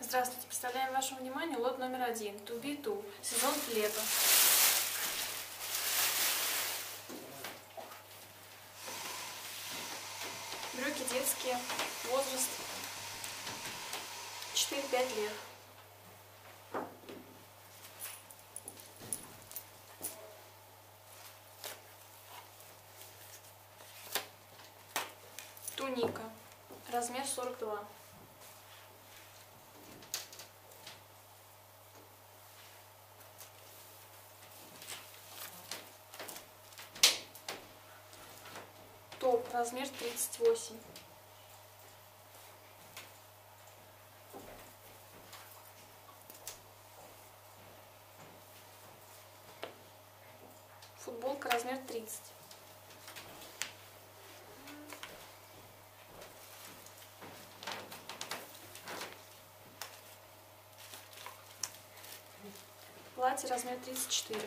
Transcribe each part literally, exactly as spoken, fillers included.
Здравствуйте! Представляем вашему вниманию лот номер один ту би ту, сезон лето. Брюки детские, возраст четыре-пять лет. Туника, размер сорок два. Топ, размер тридцать восемь. Футболка, размер тридцать. Платье, размер тридцать четыре.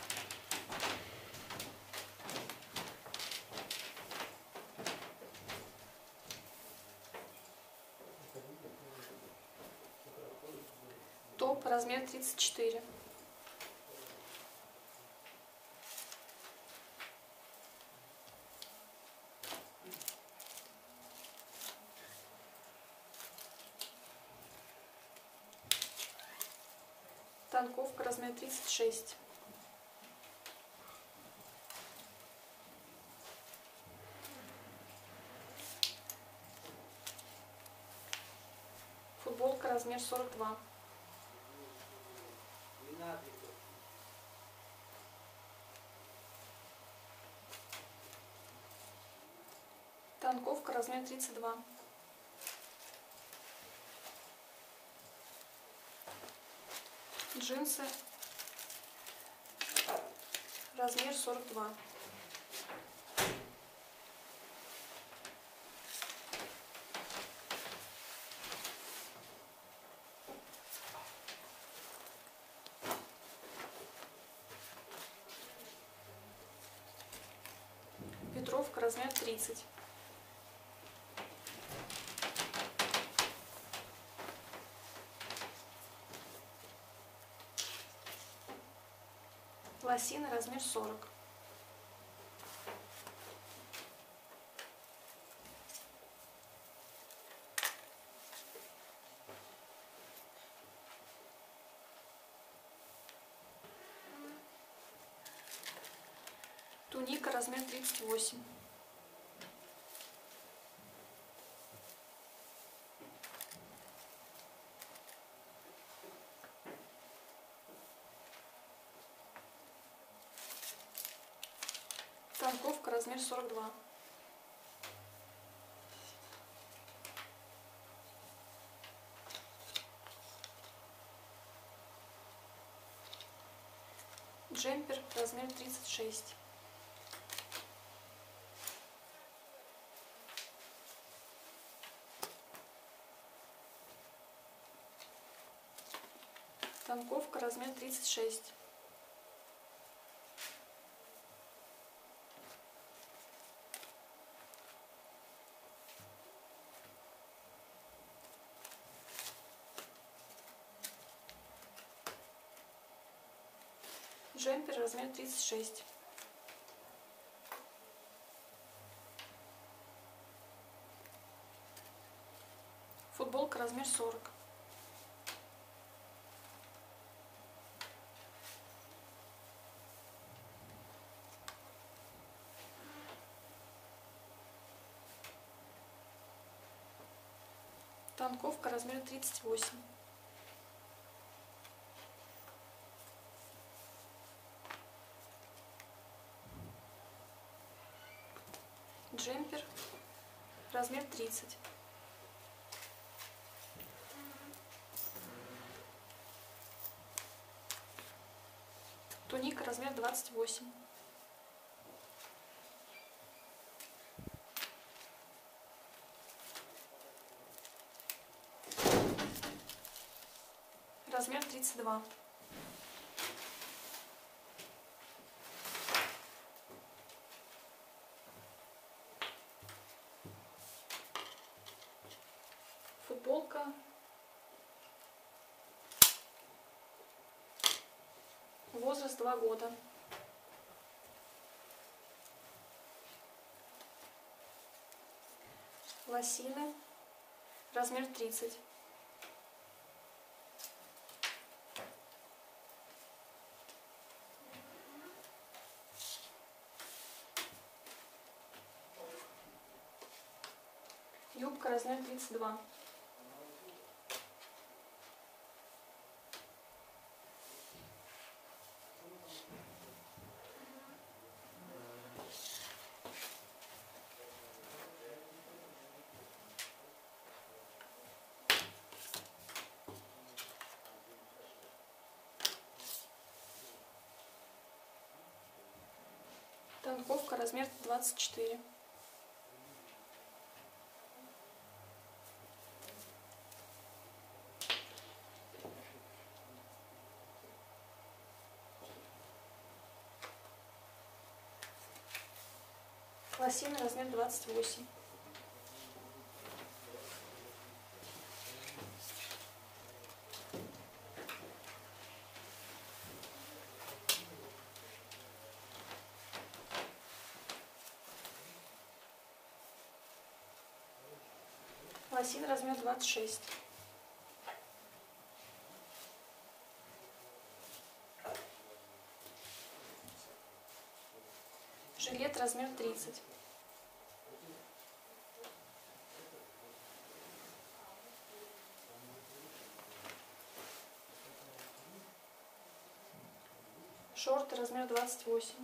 Топ, размер тридцать четыре. Танковка, размер тридцать шесть. Футболка, размер сорок два. Танковка, размер тридцать два. Джинсы, размер сорок два. Ветровка, размер тридцать. Лосины, размер сорок. Туника, размер тридцать восемь. Танковка, размер сорок два. Джемпер, размер тридцать шесть. Танковка, размер тридцать шесть. Джемпер, размер тридцать шесть. Футболка, размер сорок. Танковка, размер тридцать восемь. Джемпер, размер тридцать. Туника, размер двадцать восемь. Размер тридцать два. Футболка, возраст два года. Лосины, размер тридцать. Юбка, размер тридцать два. Танковка, размер двадцать четыре. Лосины, размер двадцать восемь. Лосины, размер двадцать шесть. Жилет, размер тридцать. Шорты, размер двадцать восемь.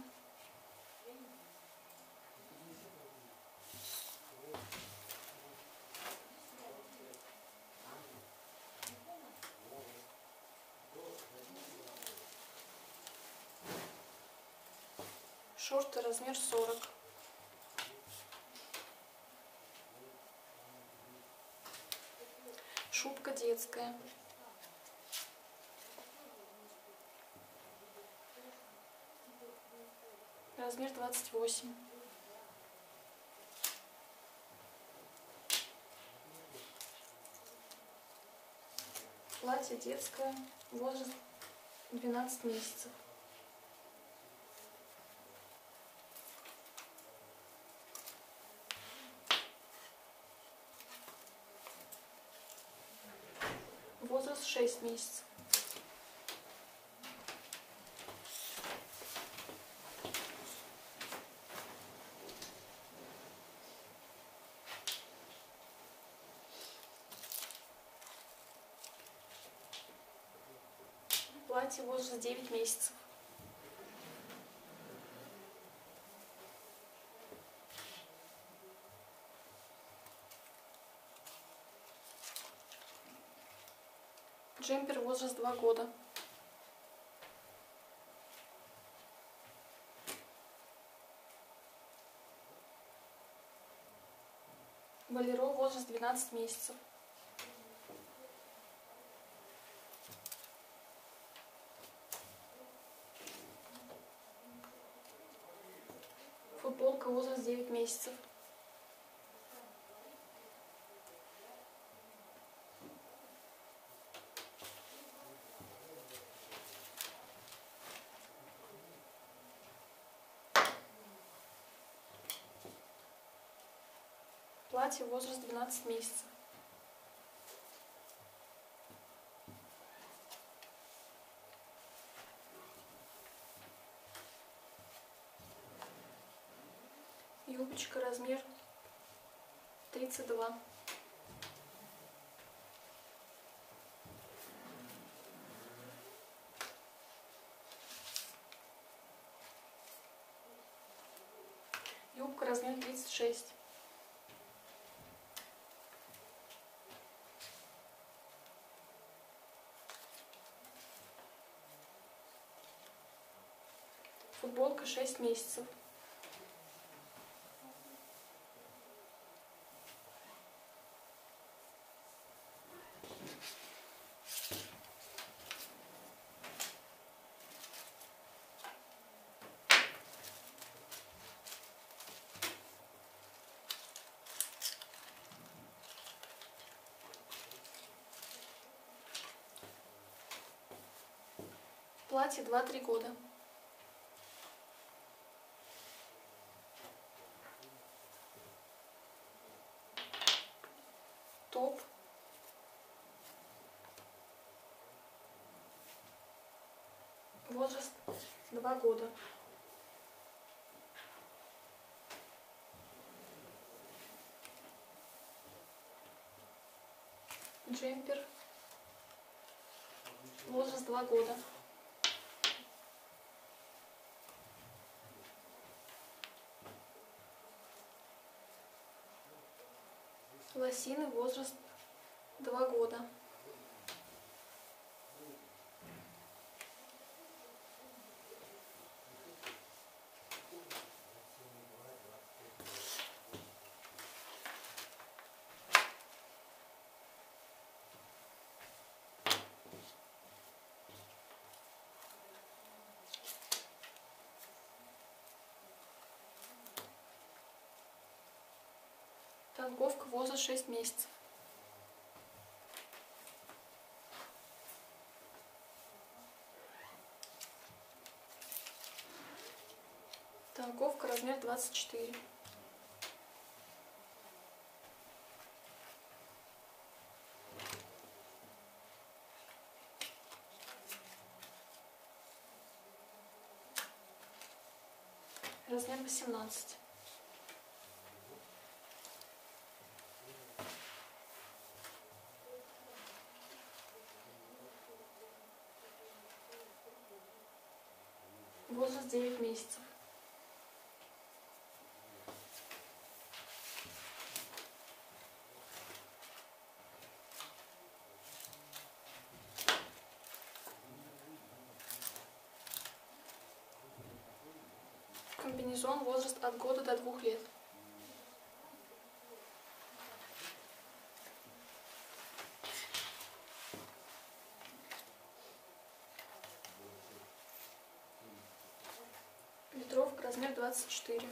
Шорты, размер сорок. Шубка детская. Размер двадцать восемь. Платье детское, возраст двенадцать месяцев. Возраст шесть месяцев. Платье, возраст девять месяцев. Джемпер, возраст два года. Болеро, возраст двенадцать месяцев. Футболка, возраст девять месяцев. Платье, возраст двенадцать месяцев. Юбочка, размер тридцать два. Юбка, размер тридцать шесть. Футболка, шесть месяцев. Платье, два-три года. два года. Джемпер, возраст два года. Лосины, возраст два года. Танковка, возраст шесть месяцев. Танковка, размер двадцать четыре. Размер восемнадцать. Возраст девять месяцев. Комбинезон, возраст от года до двух лет. Ветровка, размер двадцать четыре.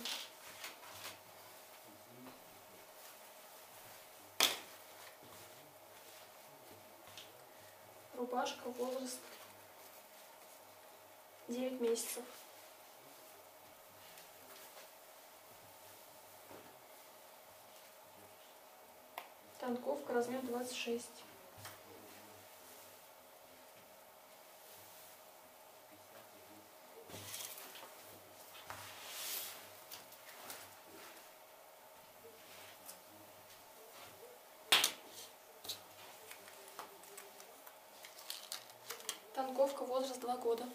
Рубашка, возраст девять месяцев. Танковка, размер двадцать шесть. Танковка, возраст два года.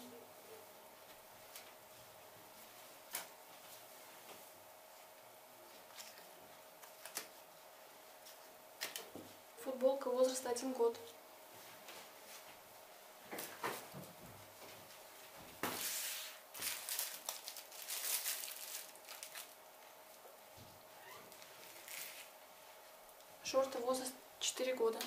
Футболка, возраст один год. Шорты, возраст четыре года.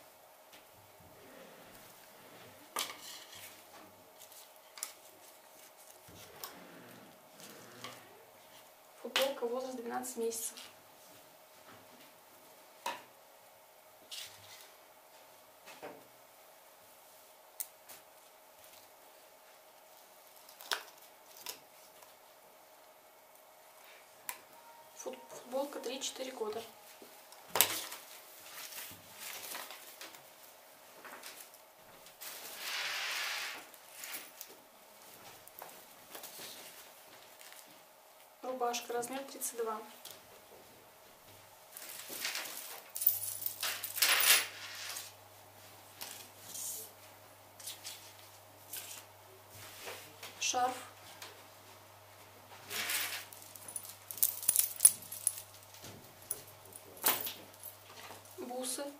Футболка, возраст двенадцать месяцев. Футболка три-четыре года. Рубашка, размер тридцать два. Шарф. Бусы.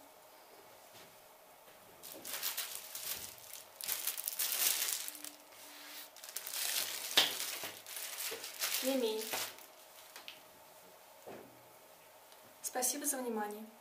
Ремень. Спасибо за внимание.